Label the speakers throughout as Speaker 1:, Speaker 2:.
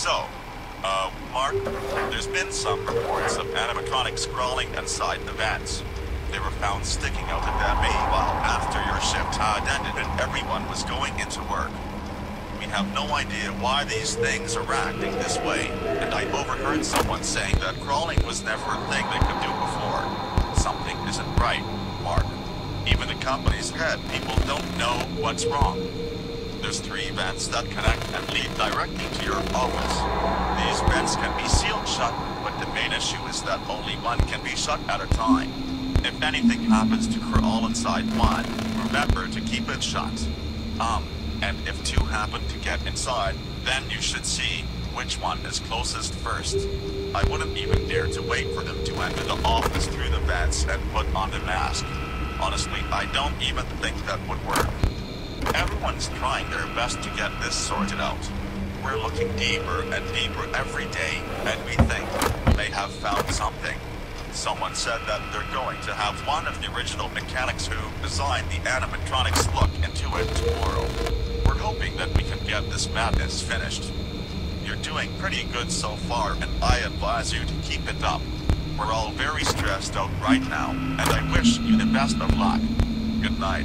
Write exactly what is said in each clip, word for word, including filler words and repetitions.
Speaker 1: So, uh, Mark, there's been some reports of animatronics crawling inside the vents. They were found sticking out of that bay while after your shift had ended and everyone was going into work. We have no idea why these things are acting this way, and I overheard someone saying that crawling was never a thing they could do before. Something isn't right, Mark. Even the company's head people don't know what's wrong. There's three vents that connect and lead directly to your office. These vents can be sealed shut, but the main issue is that only one can be shut at a time. If anything happens to crawl inside one, remember to keep it shut. Um, and if two happen to get inside, then you should see which one is closest first. I wouldn't even dare to wait for them to enter the office through the vents and put on the mask. Honestly, I don't even think that would work. Everyone's trying their best to get this sorted out. We're looking deeper and deeper every day, and we think we may have found something. Someone said that they're going to have one of the original mechanics who designed the animatronics look into it tomorrow. We're hoping that we can get this madness finished. You're doing pretty good so far, and I advise you to keep it up. We're all very stressed out right now, and I wish you the best of luck. Good night.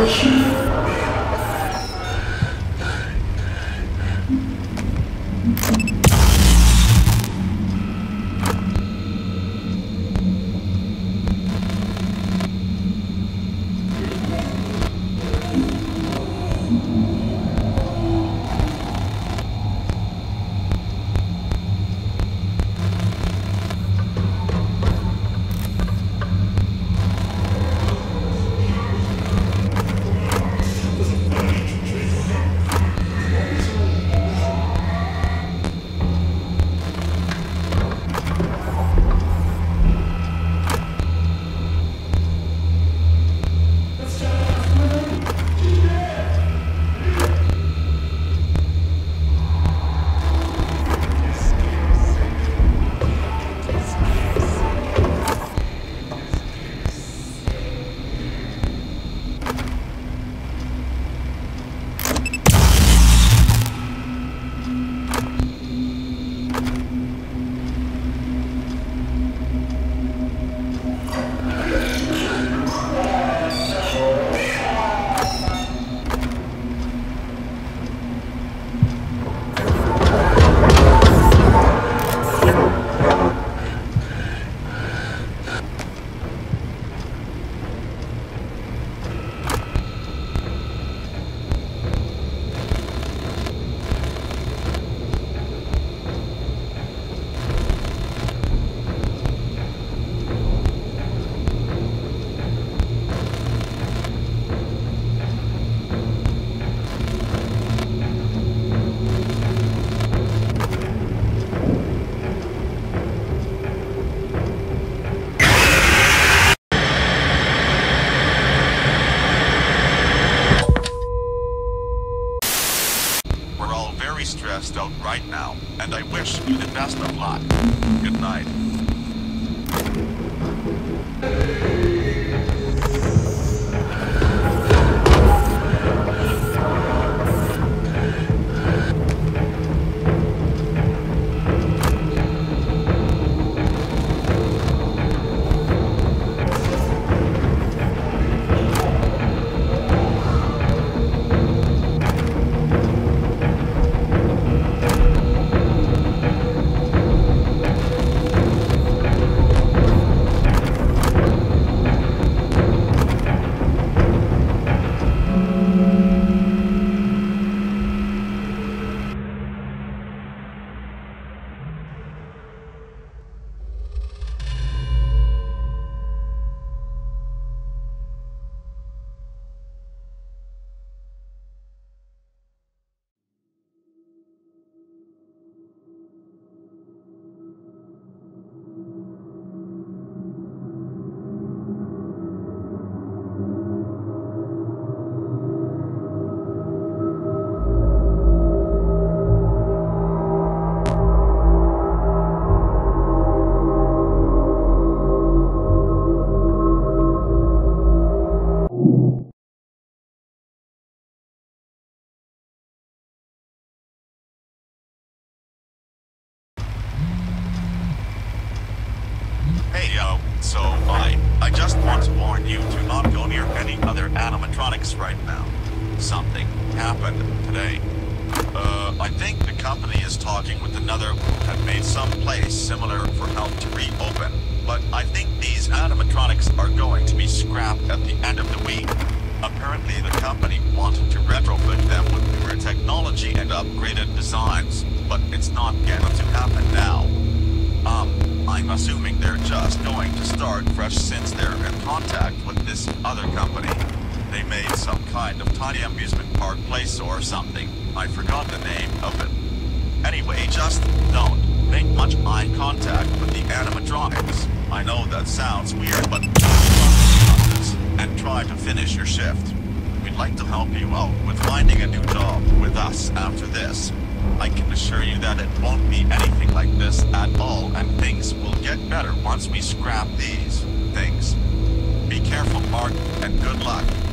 Speaker 1: stressed out right now, and I wish you the best of luck. Good night. Hey, yo, so I, I just want to warn you to not go near any other animatronics right now. Something happened today. Uh, I think the company is talking with another who had made some place similar for help to reopen. But I think these animatronics are going to be scrapped at the end of the week. Apparently the company wanted to retrofit them with newer technology and upgraded designs, but it's not going to happen now. Um, I'm assuming they're just going to start fresh since they're in contact with this other company. They made some kind of tiny amusement park place or something. I forgot the name of it. Anyway, just don't make much eye contact with the animatronics. I know that sounds weird, but and try to finish your shift. We'd like to help you out with finding a new job with us after this. I can assure you that it won't be anything like this at all, and things will get better once we scrap these things. Be careful, Mark, and good luck.